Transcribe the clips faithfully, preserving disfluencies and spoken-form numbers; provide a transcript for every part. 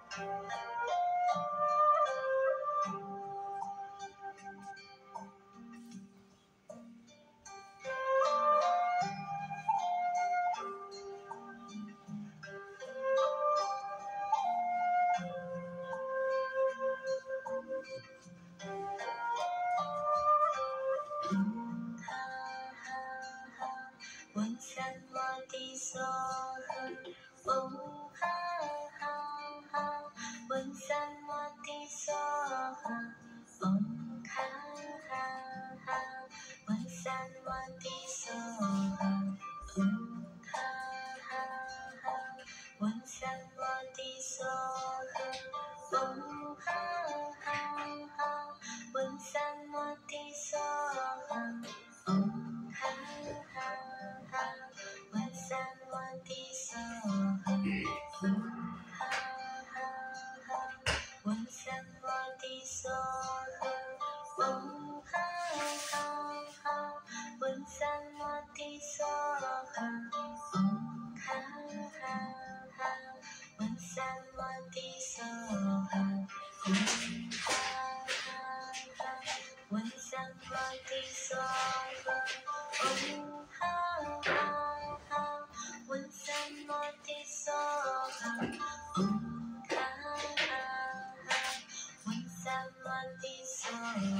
One san wa ti so ha, oh ha ha ha. One san wa ti so ha, oh ha ha ha. One san wa ti so ha, oh ha ha ha. One san wa ti so ha, oh ha ha ha. One san wa ti so ha, oh ha ha ha. One san wa ti so ha, oh ha ha ha. One san wa ti so ha, oh ha ha ha. One san wa ti so ha, oh ha ha ha. One san wa ti so ha, oh ha ha ha. One san wa ti so ha, oh ha ha ha. One san wa ti so ha, oh ha ha ha. One san wa ti so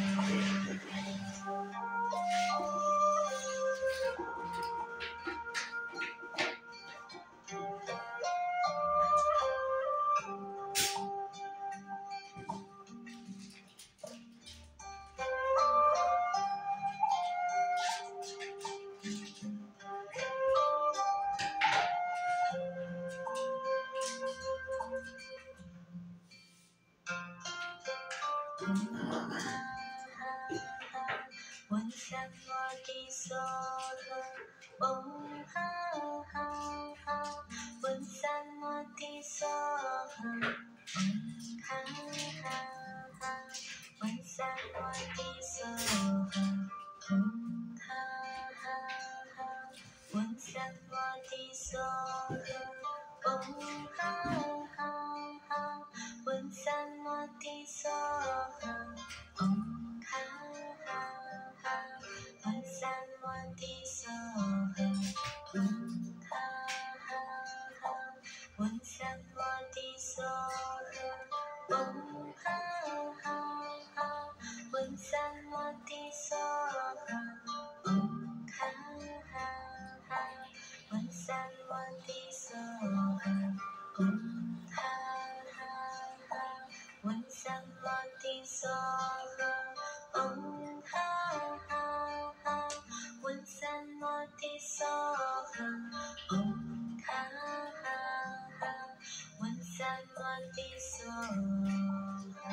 One san wa ti so ha, oh ha ha ha. One san wa ti so ha, oh ha ha ha. One san wa ti so ha, oh ha ha ha. One san wa ti so ha, oh ha ha ha. One san wa ti so ha, oh ha ha ha. One san wa ti so ha, oh ha ha ha. One san wa ti so ha, oh ha ha ha. One san wa ti so ha, oh ha ha ha. One san wa ti so ha, oh ha ha ha. One san wa ti so ha, oh ha ha ha. One san wa ti so ha, oh ha ha ha. One san wa ti so ha.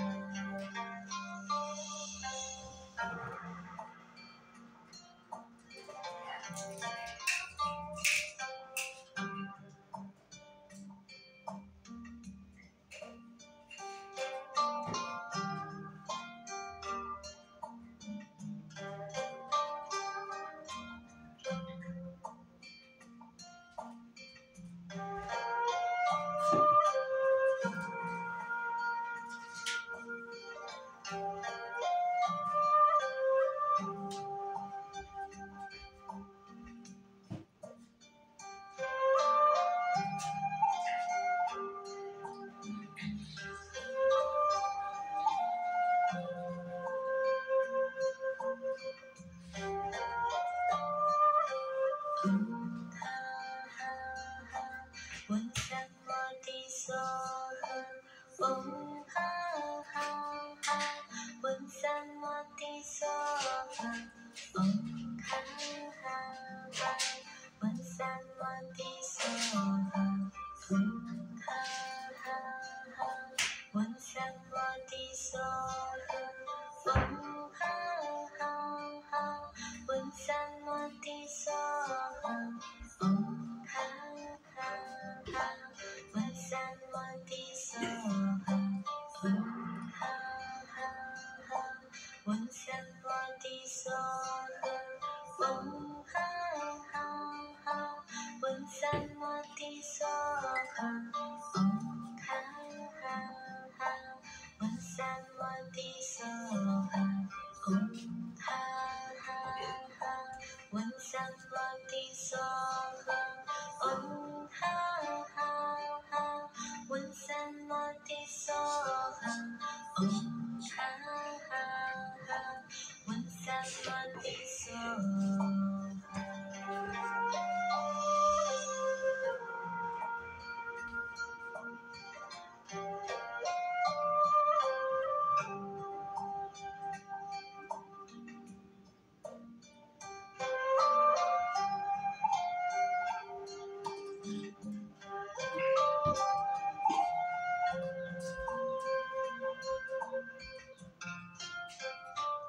One san wa ti so ha, oh ha ha ha. One san wa ti so ha, oh ha ha ha. One san wa ti so ha, oh ha ha ha. One san wa ti so ha, oh ha ha ha. One san wa ti so ha, oh ha ha ha. One san wa ti so ha, oh ha ha ha. One san wa ti so ha, oh ha ha ha. One san wa ti so ha, oh ha ha.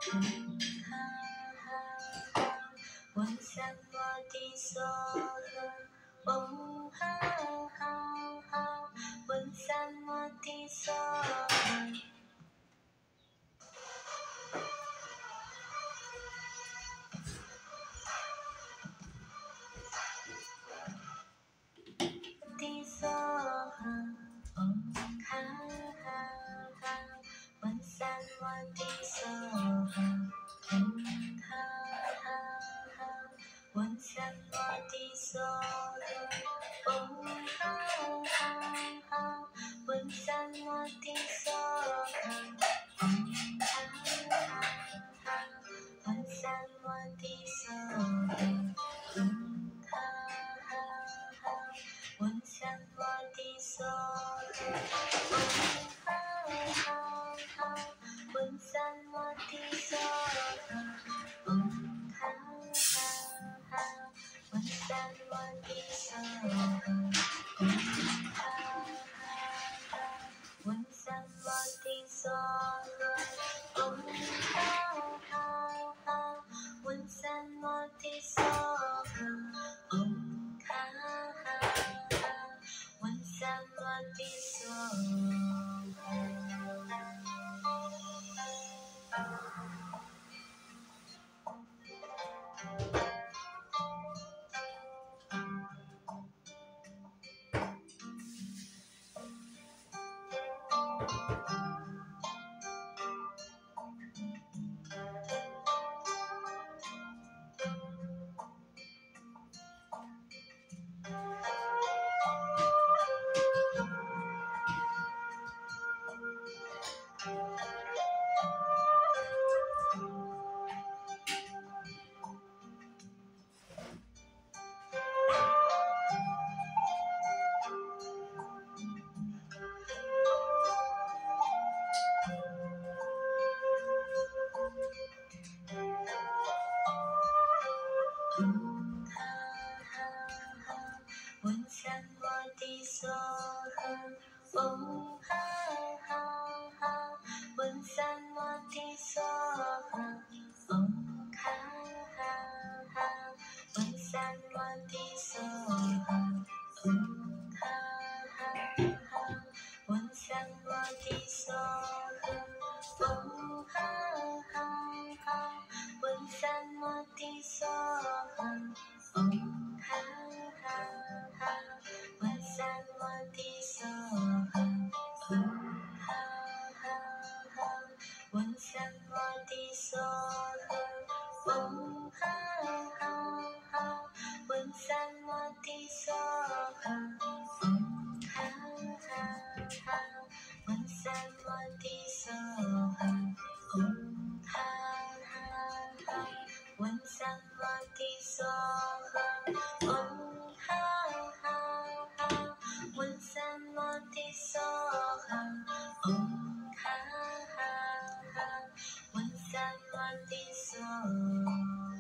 ha ha ha Om Samvati Swaha Om ha ha ha Om Samvati Swaha Ti Swaha Om ha ha ha Om Samvati Swaha Om ha ha ha Om Samvati Swaha Om ha ha ha Om Samvati Swaha Om ha ha ha Om Samvati Swaha Om ha ha ha Om Samvati Swaha Om ha ha ha Om Samvati Swaha Om ha ha ha Om Samvati Swaha Om ha ha ha Om Samvati Swaha Om ha ha ha Om Samvati Swaha Om ha ha ha Om Samvati Swaha Om Samvati Swaha Om ha ha ha Om Samvati Swaha Om ha ha ha Om Samvati Swaha Om ha ha ha Om Samvati Swaha Om ha ha ha Om Samvati Swaha Om ha ha ha Om Samvati Swaha Om ha ha ha Om Samvati Swaha Om ha ha ha Om Samvati Swaha Om ha ha ha Om Samvati Swaha Om ha ha ha Om Samvati Swaha Om ha ha ha Om Samvati Swaha Om ha ha ha Om Samvati Swaha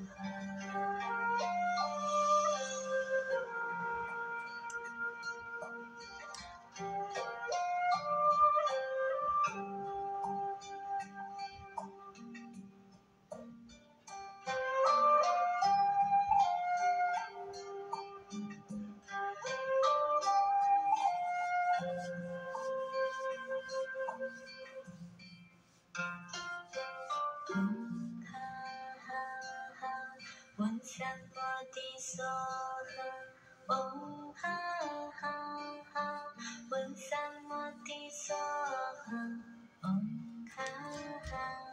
Om Samvati Swaha Om ha ha ha Om Samvati Swaha Om ha ha